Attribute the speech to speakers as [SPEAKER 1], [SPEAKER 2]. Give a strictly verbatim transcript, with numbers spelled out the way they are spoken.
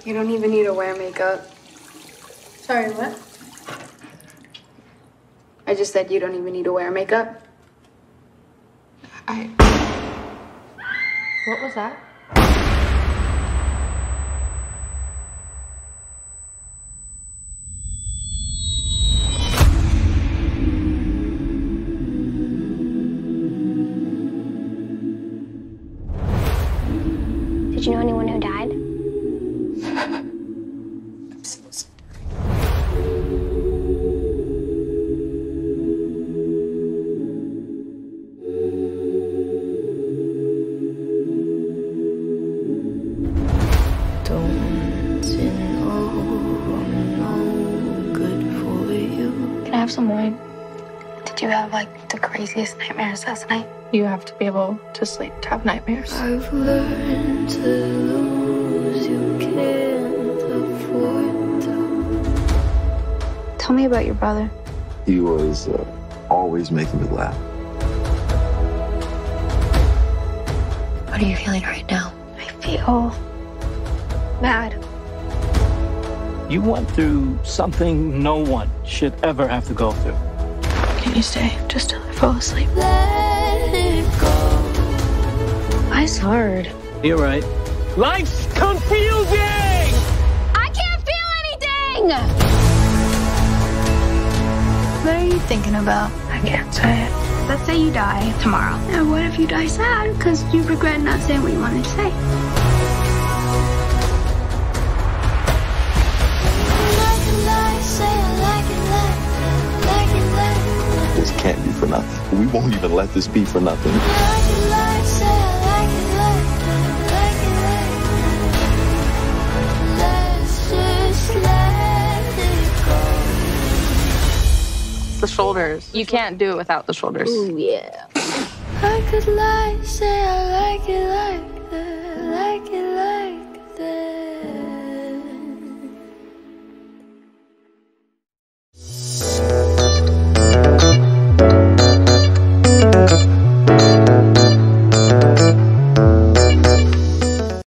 [SPEAKER 1] You don't even need to wear makeup.
[SPEAKER 2] Sorry, what?
[SPEAKER 1] I just said you don't even need to wear makeup.
[SPEAKER 2] I... What was that?
[SPEAKER 3] Did you know anyone who died?
[SPEAKER 1] I'm so sorry.
[SPEAKER 3] Can I have some wine? Did you have, like, the craziest nightmares last night?
[SPEAKER 2] You have to be able to sleep to have nightmares.
[SPEAKER 4] I've learned to lose, you can't afford to.
[SPEAKER 3] Tell me about your brother.
[SPEAKER 5] He was uh, always making me laugh.
[SPEAKER 3] What are you feeling right now? I feel mad.
[SPEAKER 6] You went through something no one should ever have to go through.
[SPEAKER 2] Can you stay just till I fall asleep?
[SPEAKER 4] Let it go.
[SPEAKER 3] Life's hard.
[SPEAKER 6] You're right. Life's confusing!
[SPEAKER 3] I can't feel anything!
[SPEAKER 2] What are you thinking about? I can't say it.
[SPEAKER 3] Let's say you die tomorrow. And what if you die sad because you regret not saying what you wanted to say?
[SPEAKER 5] This can't be for nothing. We won't even let this be for nothing.
[SPEAKER 2] It's the shoulders. You can't do it without the shoulders.
[SPEAKER 3] Ooh, yeah.
[SPEAKER 4] I could lie, say I like it like that, like it